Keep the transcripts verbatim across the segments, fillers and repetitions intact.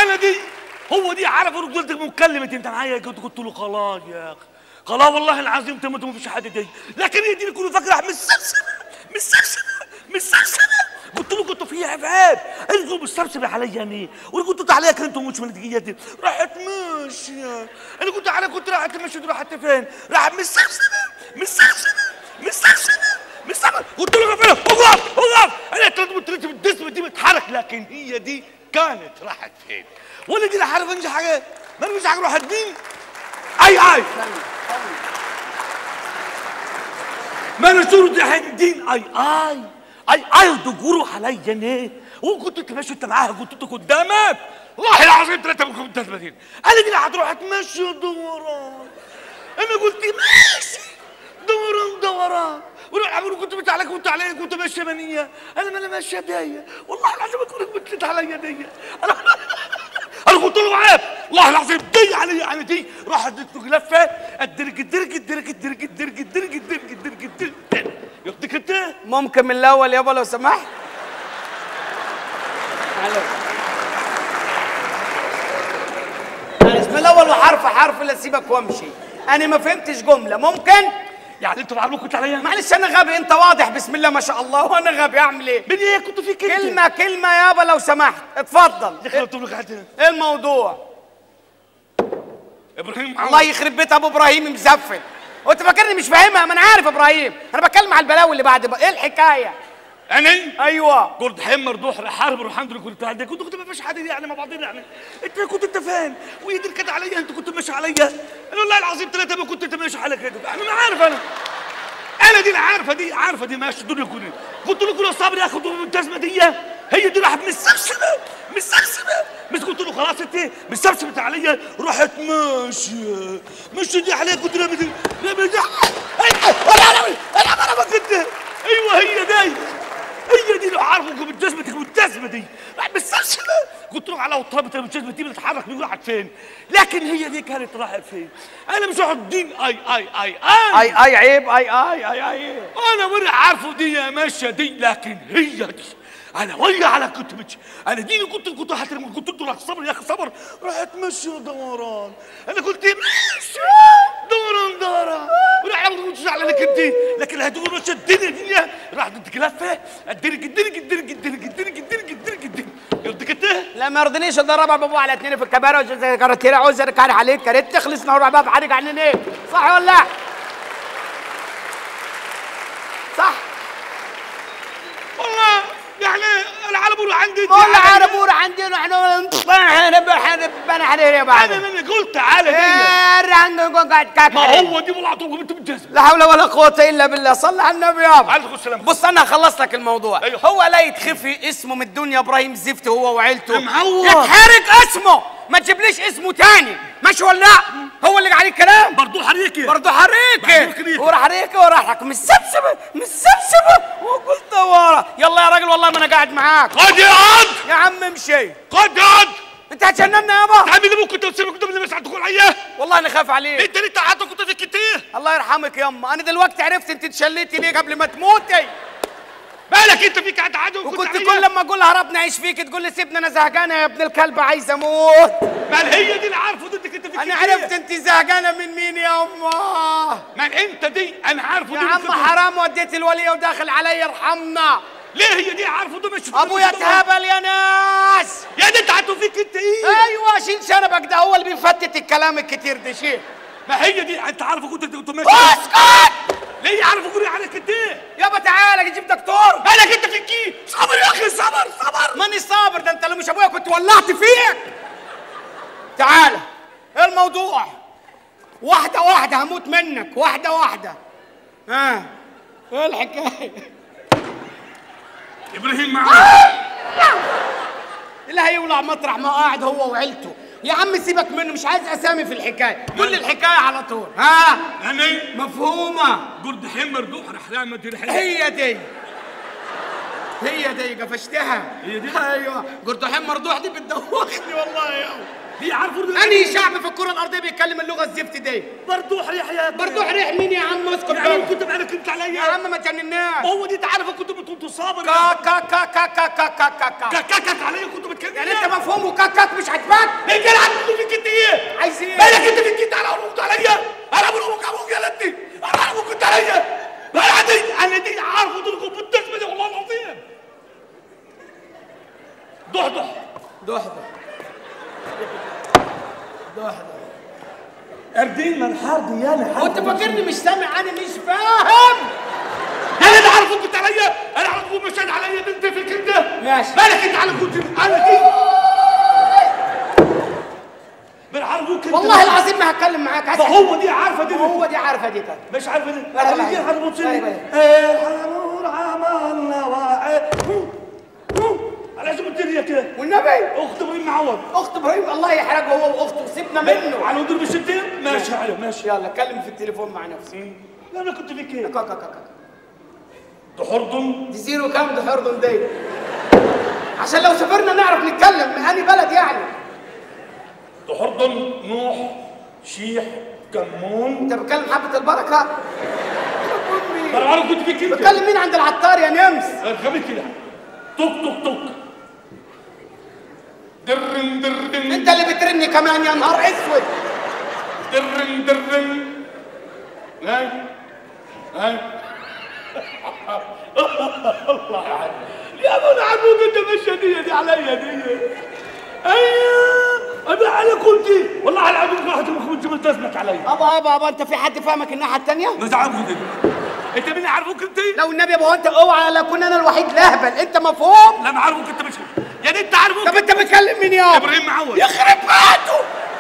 انا دي هو دي عارف رجولتك مكلمه انت معايا كنت قلت له خلاص يا اخي خلاص والله العظيم تموت ما فيش حد دي لكن هي دي كله فاكره مسبسبه مسبسبه مسبسبه قلت له كنت فيها عفاف انتوا مستبسبه عليا انا وانا كنت عليها كنتوا مش من دقيقتي راحت ماشيه انا كنت عليها كنت راحت ماشيه راحت فين؟ راحت مسبسبه مسبسبه مسبسبه مسبسبه قلت له فين؟ وقف وقف انا قلت له الجسم دي بتتحرك لكن هي دي كانت راحت فين؟ ولا دي لا عارف انجح حاجه ما انجح حاجه راحت مين؟ اي اي ما انا صورة حدين اي اي اي اي تجوروا عليا انا وكنت انت ماشي انت معاها كنت انت قدامك والله العظيم ثلاثه منكم متثبتين انا دي اللي هتروح تمشي دوران انا قلت ماشي دوران دوران وروح عمرو كنت بتاع عليك كنت عليا كنت ماشيه منيه انا ما انا ماشيه دايه والله العظيم كنت بتلت عليا ديه انا انا قلت له عيب والله العظيم دي علي يعني دي راحت لفه الدرج الدرج الدرج الدرج الدرج الدرج الدرج الدرج الدرج ياخدك انت ممكن من الاول يابا لو سمحت. معلش من الاول وحرف حرف لا سيبك وامشي انا ما فهمتش جمله ممكن يعني انتوا معلومات كنت عليا معلش انا غبي انت واضح بسم الله ما شاء الله وانا غبي اعمل ايه؟ من ايه كنت في كلمه كلمه كلمه يابا لو سمحت اتفضل. يا اخي قلت لك حاجه ايه الموضوع؟ ابراهيم الله يخرب بيت ابو ابراهيم مزفت وانت فاكرني مش فاهمها ما انا عارف ابراهيم انا بتكلم على البلاوي اللي بعد بقى. ايه الحكايه؟ انا ايوه قلت حمر دوح حارب الحمد لله كنت عندك كنت كنت ما فيش حد يعني مع بعضنا يعني انت كنت انت فاهم وهي دي كده عليا انت كنت ماشي عليا انا والله العظيم ثلاثه ما كنت انت ماشي على كده انا ما عارف انا انا دي اللي عارفه دي عارفه دي ماشي الدنيا كلها قلت له كل صابر يا اخي الجزمه دي هي دي راحت مسبسبه مسبسبه مش قلت له خلاص انت مسبسبه عليا راحت ماشيه مش دي عليا كنت رامي دي رامي دي انا انا انا كنت ايوه هي دي هي دي اللي عارفه بجزمتك والجزمه دي راحت مسبسبه قلت له على وطربت الجزمه دي بتتحرك بيقول راحت فين لكن هي دي كانت راحت فين انا مش واحد دين اي اي اي اي اي اي عيب اي اي اي اي انا مرة عارفه دي يا ماشيه دي لكن هي دي انا ويا على كنت ماشي انا دي كنت كنت حتى لما كنت قلت له صبر يا اخي صبر راحت ماشيه دوران انا قلت ماشي دوران دوران وراح مش على لك انت لكن هتقول ماشيه الدنيا دنيا راح تديك لفه الدرج الدرج الدرج الدرج الدرج الدرج الدرج الدرج يرضيك انت؟ لا ما يرضينيش اضربها بابو على اثنين في الكباري وكارتيرا عاوز اركع عليك كارت تخلص نهار بقى بحرج عننا ايه؟ صح ولا لا؟ صح؟ والله يعني العربور عندي والله العربور عندنا احنا نحن انا حرير يا بعد انا انا قلت تعالى دي ما هو دي والله عطوك انت بالجزمه لا حول ولا قوه الا بالله صل على النبي يابا عليكم السلام بص انا هخلص لك الموضوع أيوه. هو لا يتخفي اسمه من الدنيا ابراهيم زفت هو وعيلته معوض يتحرق اسمه ما تجيبليش اسمه تاني ماشي ولا لا هو اللي عليه الكلام برضه حريكي برضه حريكي وراح حريكي وراح لك مسبسبه مسبسبه وقلت ورا يلا يا راجل والله ما انا قاعد معاك قد يقعد يا عم امشي قد يقعد انت هتجننا يابا تعمل لي ممكن تسيبك قدام اللي مساعدك عليا والله انا خايف عليك انت ليه قعدت كنت في كتير الله يرحمك يما انا دلوقتي عرفت انت اتشليتي ليه قبل ما تموتي بالك انت فيك قاعد عدو وكنت كل لما اقول هربنا عيش فيك تقول لي سيبني انا زهقانه يا ابن الكلب عايز اموت مال هي دي اللي عارفه ضدك انت فيك انا عرفت انت زهقانه من مين يا امه مال انت دي انا عارفه يا عم حرام وديت الوليه وداخل علي ارحمنا ليه هي دي عارفه ده مش ابويا اتهبل يا ناس يا دي انت عدو فيك انت ايه ايوه شيل شنبك ده هو اللي بيفتت الكلام الكتير ده شيل ما هي دي انت عارفه كنت كنت ماشي اسكت ليه عارفه كوري عليك انت يابا تعالى جيب دكتور بالك انت فيك ايه صبر يا اخي صبر صبر ماني صابر ده انت لو مش ابويا كنت ولعت فيك تعالى ايه الموضوع واحده واحده هموت منك واحده واحده ها ايه الحكايه ابراهيم معاك اللي هيولع مطرح ما قاعد هو وعيلته يا عم سيبك منه مش عايز اسامي في الحكايه قول لي الحكايه على طول ها انا مفهومه قرد حمر دوح رح رحمه دي هي دي هي دي قفشتها هي دي ايوه قرد حمر دوح دي بتدوخني والله يا هي عارفه انهي شعب في الكره الارضيه بيتكلم اللغه الزفت دي بردوح يحيى بردوح ريح مين يا عم اسكت يعني كنت معاك انت عليا يا عم ما تجنناش هو دي انت عارف كنت كنت صابر كا كا كا كا كا كا كا كا كاكاك عليا كنت بتكلم يعني انت مفهومه كاكاك مش عاجبك عايز ايه؟ مالك انت فيك انت على امك عليا؟ انا ابو امك ابوك يا لدي، انا ابوك انت عليا. انا دي انا دي عارف انكم بالتسميه دي والله العظيم. ضحضح ضحضح ضحضح اردين من حرب يا انا وانت فاكرني مش سامع؟ انا مش فاهم. انا اللي عارف انت عليا، انا عارف ابوك مشهد عليا انت في الكلمه. ماشي مالك انت على كنت انا دي من عارفوك انت. والله العظيم ما هتكلم معاك. ما هو دي عارفه دي هو دي عارفه دي كده مش عارفه دي. لا انا دي حرب تصير الحرور عملنا واعي على اسم الدنيا كده والنبي. اخت ابراهيم معوض. اخت ابراهيم الله يحرقه هو واخته سيبنا منه. على ودور بالشتين ماشي عليه ماشي. يلا كلم في التليفون مع نفسي. لا انا كنت فيك ايه؟ كا كا كا تحرضن دي زيرو كام ده حردن دي؟ عشان لو سافرنا نعرف نتكلم من انهي بلد يعني. تحرضن نوح شيح كمون. انت بتكلم حبة البركة؟ انا عارف كنت فيك انت. بتكلم مين عند العطار يا نمس؟ غبي كده. توك توك توك. درن درن. انت اللي بترني كمان يا نهار اسود. درن درن. هاي هاي الله يعين يا ابو العبود انت مشهديه دي عليا دي. ايوه انا على كنت والله على العبود واحد كنت ملتزمك عليا. ابا ابا ابا انت في حد فاهمك الناحيه الثانيه؟ نزعمك دي انت مين عارفوك انت؟ لو النبي يا ابو انت اوعى لا اكون انا الوحيد لهبل. انت مفهوم؟ لا ما عارفوك انت مش يعني انت عارفوك. طب انت بتكلم مين يا ابراهيم معوض. يخرب بيته.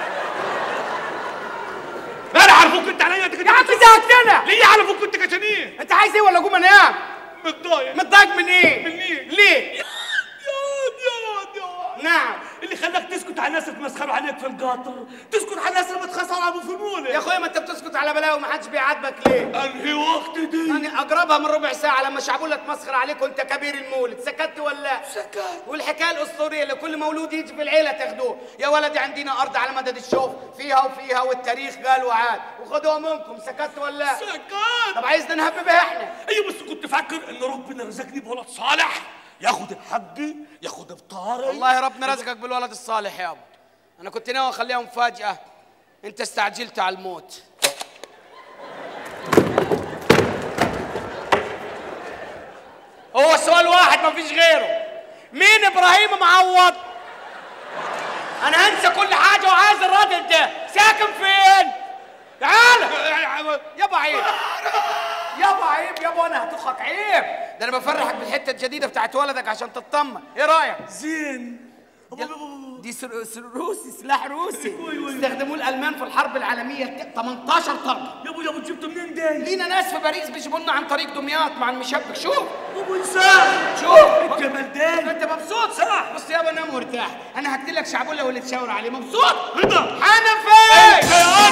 انا عارفوك انت عليا. انت يا عم زهقتنا. ليه عارفوك انت كشنيه؟ انت عايز ايه ولا اقوم انام؟ متضايق. متضايق من ايه؟ من مين؟ ليه؟ يا يا يا نعم. اللي خلاك تسكت على الناس اللي تمسخروا عليك في القطر، تسكت على الناس اللي بتخسر ابو في المولد. يا اخويا ما انت بتسكت على بلاوي وما حدش بيعاتبك ليه؟ انهي وقت دي؟ انا اقربها من ربع ساعه لما شعبولة تمسخر عليك وانت كبير المولد. سكت ولا لا؟ سكت. والحكايه الاسطوريه اللي كل مولود يجي في العيله تاخدوه. يا ولدي عندنا ارض على مدد الشوف فيها وفيها والتاريخ قال وعاد وخدوها منكم. سكت ولا لا؟ سكت. طب عايزنا نهببها احنا؟ ايوه بس كنت فاكر ان ربنا رزقني بولد صالح ياخد الحق ياخد بطاري. والله ربنا رزقك بالولد الصالح يابا. انا كنت ناوي اخليها مفاجاه. انت استعجلت على الموت. هو سؤال واحد ما فيش غيره. مين ابراهيم معوض؟ انا هنسى كل حاجه وعايز الراجل ده ساكن فين؟ تعال يابا عيب يابا عيب يابا. انا هتخك عيب. ده انا بفرحك بالحته الجديده بتاعت ولدك عشان تطمن. ايه رايك؟ زين. دي سر... سر... روسي سلاح روسي استخدموه الالمان في الحرب العالميه تمنتاشر طلقه. يا ابو يا ابو جبته منين ده؟ لينا ناس في باريس بيجيبوا لنا عن طريق دمياط مع المشبك. شوف ابو انسان شوف الجمال ده. انت مبسوط؟ صح. بص يابا انا مرتاح. انا هكتب لك شعبولة واللي تشاور عليه. مبسوط؟ رضا حنفي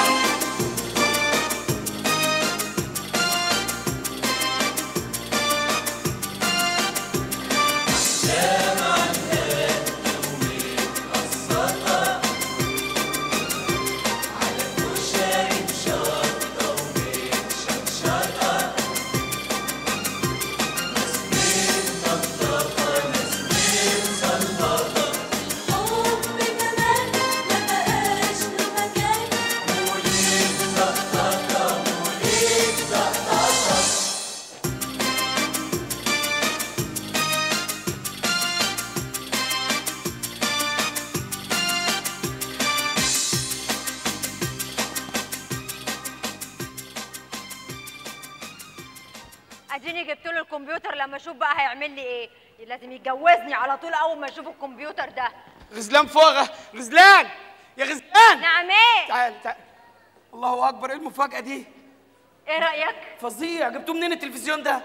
اديني جبت له الكمبيوتر لما اشوف بقى هيعمل لي ايه. لازم يتجوزني على طول اول ما اشوف الكمبيوتر ده. غزلان فوق. غزلان يا غزلان. نعم ايه؟ تعال تعال. الله اكبر. ايه المفاجاه دي؟ ايه رايك؟ فظيع. جبتوه منين التلفزيون ده؟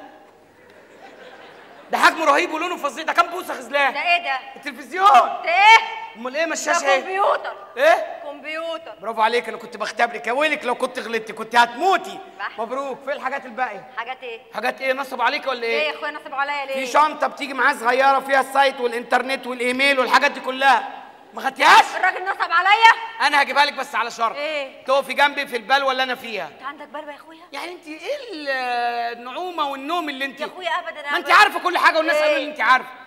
ده حجمه رهيب ولونه فظيع. ده كام بوصه غزلان؟ ده ايه ده؟ التلفزيون. ده ايه؟ امال ايه؟ ما ده الشاشه ايه؟ كمبيوتر. ايه؟ كمبيوتر. برافو عليك. انا كنت بختبرك. يا ويلك لو كنت غلطتي كنت هتموتي. بح. مبروك. فين الحاجات الباقيه؟ حاجات ايه؟ حاجات ايه؟ نصب عليك ولا ليه ايه؟ يا اخويا نصب عليا ليه؟ في شنطه بتيجي معاه صغيره فيها السايت والانترنت والايميل والحاجات دي كلها. ما خدتيهاش؟ الراجل نصب عليا؟ انا هجيبها لك بس على شرط. ايه؟ تقفي جنبي في البلوه اللي انا فيها. انت عندك بلوه يا اخويا؟ يعني انت ايه النعومه والنوم اللي انت يا اخويا ابدا. ما انت عارفه كل حاجه والناس إيه؟ قالوا لي انت عارفه.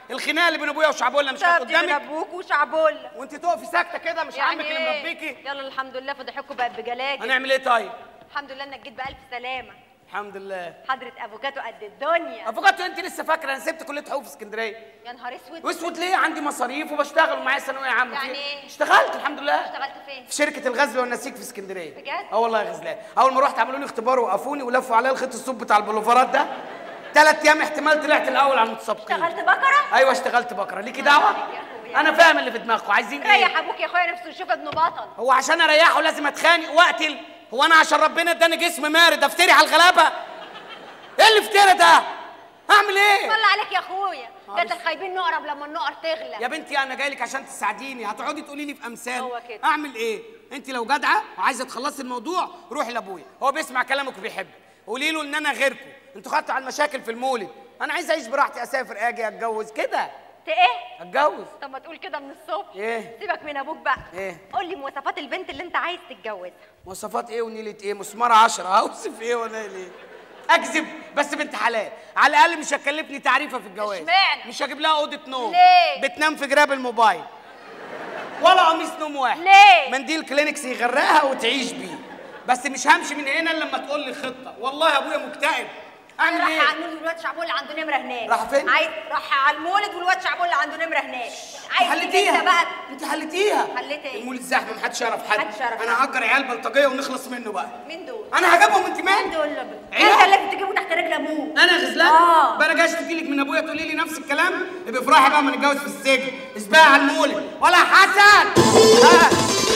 الخناقه اللي بين ابويا وشعبولة مش كانت بين قدامك؟ ابوك وشعبولة وانت تقفي ساكته كده مش عمك اللي إيه؟ مربيكي؟ يلا الحمد لله فضحكوا بقت بجلاجل. هنعمل ايه طيب؟ الحمد لله انك جيت بألف سلامة. الحمد لله. حضرة افوكاتو قد الدنيا. افوكاتو انت لسه فاكره انا سبت كليه حقوق في اسكندريه. يا نهار اسود. واسود ليه؟ عندي مصاريف وبشتغل ومعايا ثانويه عامه. يعني ايه؟ اشتغلت الحمد لله. اشتغلت فين؟ في شركه الغزل والنسيج في اسكندريه. بجد؟ اه والله يا غزلان. اول ما رحت عملوا لي اختبار ووقفوني ولفوا عليا الخيط الصوب بتاع البلوفرات ده. ثلاث ايام احتمال طلعت الاول على المتسابقين. اشتغلت بكره؟ ايوه اشتغلت بكره. ليكي دعوه؟ انا فاهم اللي في دماغكم عايزين ايه؟ ريح ابوك يا اخويا نفسه يشوف ابنه بطل. هو عشان اريحه لازم اتخانق واقتل؟ هو انا عشان ربنا اداني جسم مارد افتري على الغلابه؟ ايه اللي افترى ده؟ اعمل ايه؟ صلى عليك يا اخويا، ده انت الخايبين نقرب لما النقر تغلى. يا بنتي انا جاي لك عشان تساعديني، هتقعدي تقولي لي في امثال. هو كده. اعمل ايه؟ انت لو جدعه وعايزه تخلصي الموضوع روحي لابويا، هو بيسمع كلامك وبيحبك، قولي له ان انا غيركم، انتوا خدتوا على المشاكل في المولد، انا عايز اعيش براحتي، اسافر اجي اتجوز كده. ت ايه؟ اتجوز. طب ما تقول كده من الصبح. ايه؟ سيبك من ابوك بقى. ايه؟ قول لي مواصفات البنت اللي انت عايز تتجوزها. مواصفات ايه ونيله ايه؟ مسمار عشرة، هوصف ايه ولا ليه؟ اكذب بس بنت حلال، على الاقل مش هتكلفني تعريفه في الجواز. اشمعنى؟ مش هجيب لها اوضه نوم. ليه؟ بتنام في جراب الموبايل ولا قميص نوم واحد. ليه؟ منديل كلينكس يغرقها وتعيش بيه. بس مش همشي من هنا الا لما تقول لي خطه، والله يا ابويا مكتئب. اعمل ايه؟ راح على المولد والواد شعبولة عنده نمره هناك. راح فين؟ عايز راح على المولد والواد شعبولة عنده نمره هناك. عايز حلتيها انت بقى. انت حلتيها. حليت ايه؟ المولد زحمه محدش يعرف حد. محدش يعرف انا هاجر عيال بلطجيه ونخلص منه بقى. مين دول؟ انا هجيبهم انت مال؟ مين دول؟ عيال. انت اللي تجيبه تحت رجل ابوك. انا غزلان؟ اه. بقى انا جاي اشتكي لك من ابويا تقولي لي نفس الكلام؟ يبقى افرحي بقى ما نتجوز في السجن، اسبقي على المولد ولا حسن. ها.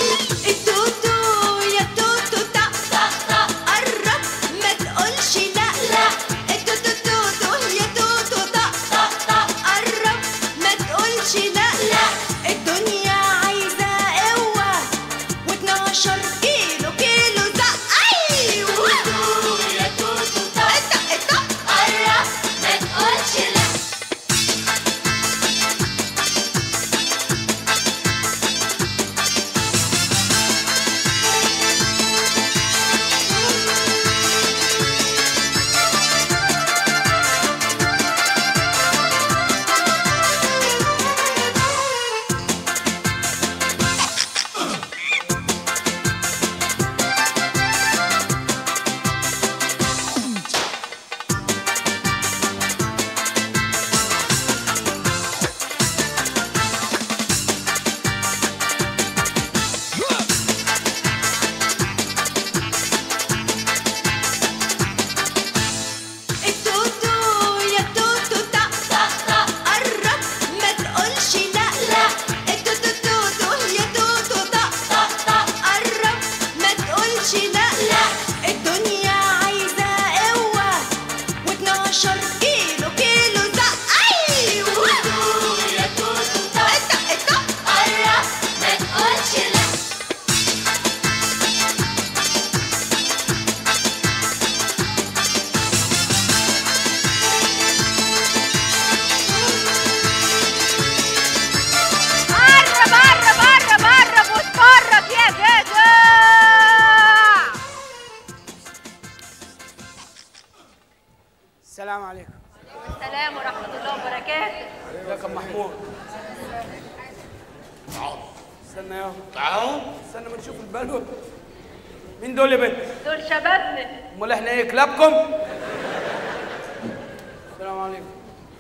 التوتو يا توتو طق طق طق قرب ما تقولش لا لا. التوتو توتو يا توتو طق طق طق قرب ما تقولش لا لا. الدنيا عايزة قوة واتناشر كيلو كيلو زق. ايوه توتو يا توتو طق طق طق قرب ما تقولش لا. التوتو يا توتو طق طق طق قرب ما تقولش لا لا. التوتو توتو يا توتو طق طق طق قرب ما تقولش لا لا. الدنيا عايزة قوة واتناشر كيلو كيلو زق. ايوه توتو يا توتو طق طق طق قرب ما تقولش لا. قرب قرب قرب قرب واتفرج يا جدع. السلام عليكم. السلام ورحمة الله وبركاته. ازيك يا محمود؟ استنى يا تعال. استنى ما نشوف البلوه. مين دول يا بنت؟ دول شبابنا. امال احنا ايه كلابكم؟ السلام عليكم.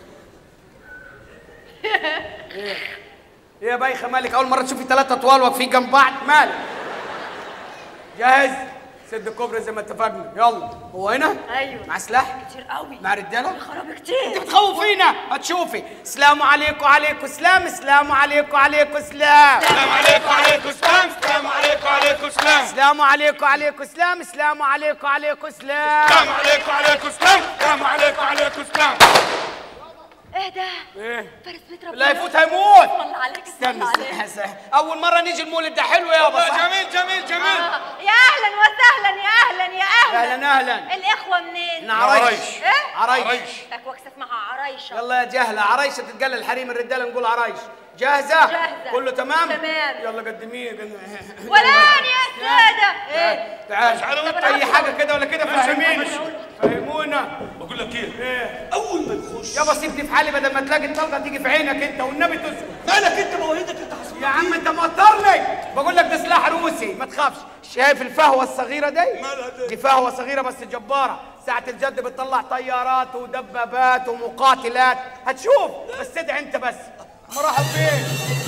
ايه؟ ايه يا بايخه مالك؟ اول مره تشوفي ثلاثة اطوال واقفين جنب بعض، مالك؟ جاهز؟ سد الكوبري زي ما اتفقنا، يلا. هو هنا؟ ايوه. مع سلاح؟ كتير قوي. مع رجاله؟ يا خرابي انت كتير. بتخوفينا، هتشوفي. السلام عليكم وعليكم سلام، السلام عليكم وعليكم سلام. السلام عليكم وعليكم السلام. السلام عليكم وعليكم السلام. السلام عليكم وعليكم سلام، السلام عليكم وعليكم سلام. السلام عليكم وعليكم السلام. السلام عليكم وعليكم السلام. ايه ده؟ ايه؟ فارس بيت ربنا. لا يفوت هيموت. والله عليك. استنى والله عليك. استنى استنى. اول مره نيجي المولد ده حلو يابا صح؟ جميل جميل جميل. آه. يا اهلا وسهلا يا اهلا يا اهلا. اهلا اهلا. الاخوه منين؟ احنا عرايش. عرايش. ايه؟ عرايش. عرايش. تكوكس اسمها عرايشه. يلا يا جهله، عرايشه تتقال الحريم، الرجاله نقول عرايش. جاهزة؟ جاهزة. كله تمام؟ تمام. يلا قدميه. ولان يا سادة. ايه؟ تعال تعال. اي حاجة كده ولا كده فهميني. ماشي. فهمونا. بقول لك ايه؟ ايه؟ اول ما يخش يابا سيبني في حالي بدل ما تلاقي الطلقة تيجي في عينك انت والنبي تسكت. مالك انت موهدك انت حصل يا عم انت موترني. بقول لك ده سلاح روسي ما تخافش. شايف الفهوة الصغيرة دي؟ مالها دي؟ دي فهوة صغيرة بس جبارة. ساعة الجد بتطلع طيارات ودبابات ومقاتلات. هتشوف بس ادعي انت بس. ما راحوا فين؟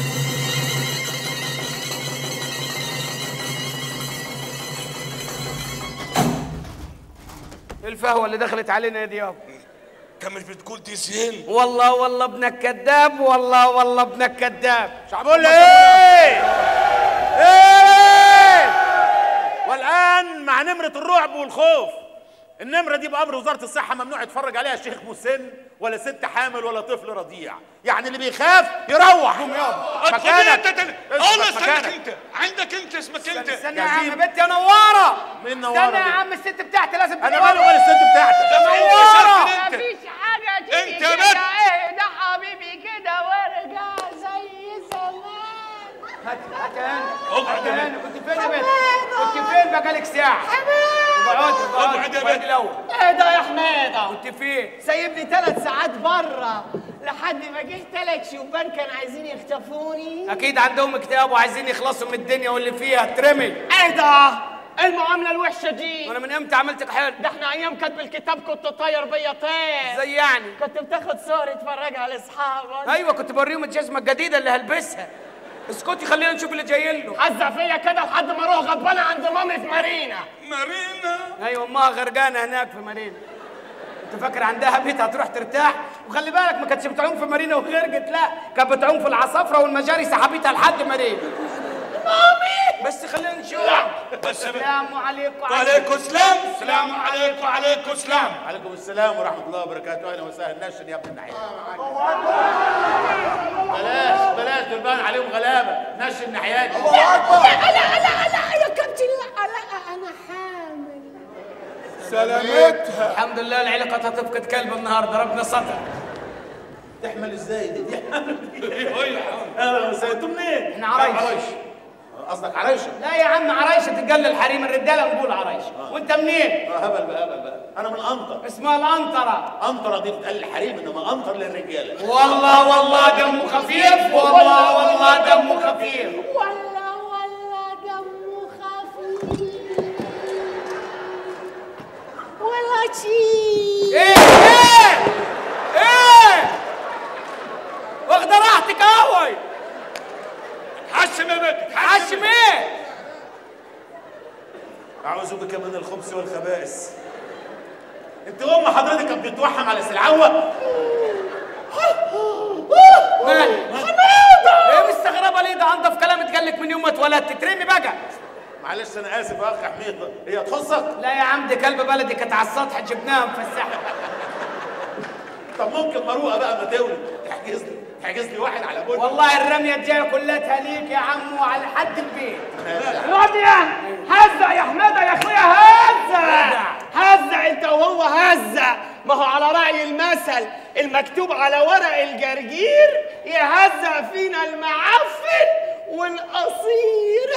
الفهوة اللي دخلت علينا يا دياب. كان مش بتقول دي زين؟ والله والله ابنك كذاب، والله والله ابنك كذاب. شعبولة ايه؟ ايه؟ والآن مع نمرة الرعب والخوف. النمرة دي بأمر وزارة الصحة ممنوع يتفرج عليها شيخ مسن ولا ست حامل ولا طفل رضيع، يعني اللي بيخاف يروح. قوم يابا مكانك. الله اثبت استنى مكانك. انت عندك انت اسمك انت. استنى يا عم بنتي يا نوارة. مين نوارة استنى يا دي؟ عم الست بتاعتي لازم أنا تنور. مالي ومال الست بتاعتك. نوارة. انت مفيش حاجة تيجي انت يا كده. بنت. ايه ده حبيبي كده وارجع زي زمان. هات هات يا هاني. اقعد يا هات يا هاني. بنت. كنت فين يا بنت؟ كنت فين بقالك ساعة؟ اقعدي اقعد اقعدي يا اقعدي بنت. الأول. ايه ده يا حميدة؟ كنت فين؟ سايبني ثلاث ساعات بره لحد ما جه ثلاث شبان كانوا عايزين يخطفوني. أكيد عندهم اكتئاب وعايزين يخلصوا من الدنيا واللي فيها ترمي. ايه ده؟ المعاملة الوحشة دي. وأنا من إمتى عملتك حلو؟ ده احنا ايام كاتب الكتاب كنت طاير بيا طير. زي يعني؟ كنت بتاخد صور تفرجها لاصحابك. أيوه كنت بوريهم الجزمة الجديدة اللي هلبسها. اسكتي خلينا نشوف اللي جاي له. حزة فيا كده لحد ما اروح غضبانة عند مامي في مارينا. مارينا. ايوه امها غرقانه هناك في مارينا. انت فاكر عندها بيت هتروح ترتاح؟ وخلي بالك ما كانتش بتعوم في مارينا وغرقت، لا كانت بتعوم في العصافره والمجاري سحبتها لحد مارينا. مامي بس خلينا نشوف. بس السلام عليكم. وعليكم السلام. السلام عليكم وعليكم السلام. عليكم السلام ورحمة الله وبركاته. أهلا وسهلا. نشن يا ابن النحيل. بلاش بلاش دول باين عليهم غلابة. نشن نحياتي. لا لا لا لا يا كابتن لا لا انا حامل. سلامتها. الحمد لله العلاقه هتفقد كلب النهارده ربنا ستر. تحمل ازاي دي؟ دي ايوه. اهلا وسهلا. انتوا منين؟ احنا عرايش. عرايش. قصدك عرايشة؟ لا يا عم عرايشه تتقال الحريم، الرجاله نقول عرايشه. وانت منين؟ اه هبل بقى هبل بقى. أنا من أنطر. اسمها العنطره. أنطرة دي بتتقال للحريم إنما أنطر للرجالة. والله والله دمه خفيف، والله والله دمه خفيف. ولا ولا دمه خفيف ولا شيء. ايه ايه ايه واخده راحتك قوي. حشم يا بنت. حشم ايه؟ أعوذ بك من الخبث والخبائث. أنت أم حضرتك كانت بتتوحم على سلعوة؟ مالي؟ حميدة! ايه مستغربة ليه؟ ده انضف كلام اتقال لك من يوم ما اتولدت، ترمي بقى. معلش أنا آسف يا أخ حميد، هي تخصك؟ لا يا عم دي كلب بلدي كانت على السطح جبناها مفسحة. طب ممكن مروءة بقى ما تولد تحجز لي تحجز لي واحد على بول. والله الرمية الجاية كلها ليك يا عم وعلى حد البيت. راضية هزع يا حمادة يا اخويا هزع هزع انت وهو هزع. ما هو على رأي المثل المكتوب على ورق الجرجير يهزع فينا المعفن والقصير.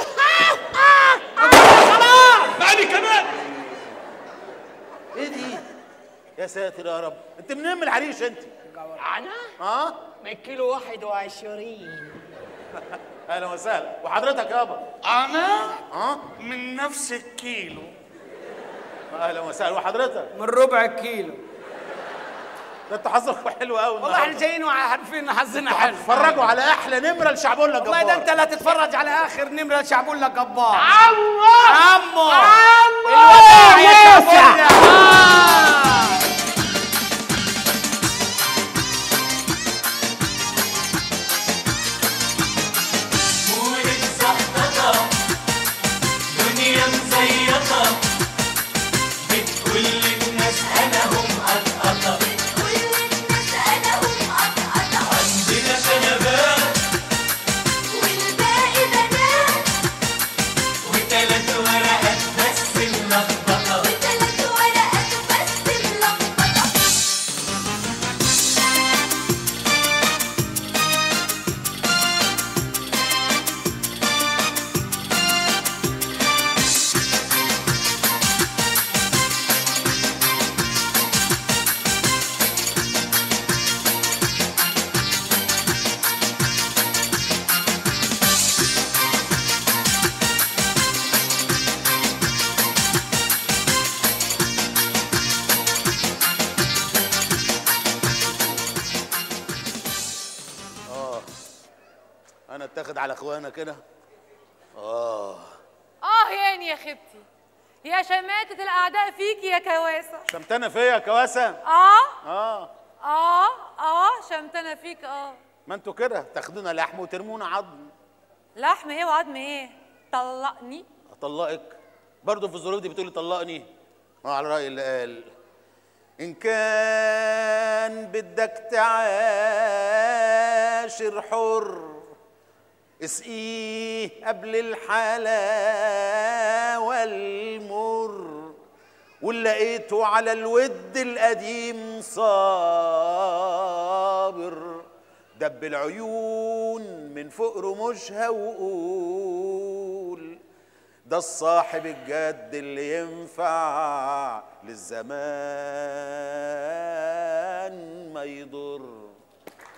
خلاص بعدي كمان. إيه دي؟ يا ساتر يا رب، أنت منين من العريش أنت؟ أنا؟ ها؟ من كيلو واحد وعشرين. أهلا وسهلا. وحضرتك يابا؟ انا ها؟ من نفس الكيلو. أهلا وسهلا. وحضرتك؟ من ربع كيلو. ده أنت حظك حلو قوي. والله احنا جايين وعارفين ان حظنا حلو. اتفرجوا على أحلى نمرة لشعبولة جبار. والله ده انت لا تتفرج على اخر نمرة لشعبولة جبار. عمو عمو عمو الوداع يا موسى. شعبولة. دنيا مزيطة بتقول للناس أنا هم قطقطة. كل الناس أنا هم قطقطة عندنا شنبات والباقي بنات وتلات ورقات بس ملخبطة. وثلاث ورقات بس متاخد على اخوانا كده. اه اه يعني يا خبتي، يا شماتة الأعداء فيك يا كواسة. شمتانة فيا يا كواسة؟ اه اه اه اه شمتانة فيك. اه ما انتوا كده تاخدونا لحم وترمونا عظم. لحم ايه وعظم ايه؟ طلقني. اطلقك برضه في الظروف دي بتقولي طلقني؟ اه على رأي اللي قال إن كان بدك تعاشر حر اسقيه قبل الحلاوة والمر، واللي لقيته على الود القديم صابر، دب العيون من فوق رموشها وقول ده الصاحب الجد اللي ينفع للزمان ما يضر.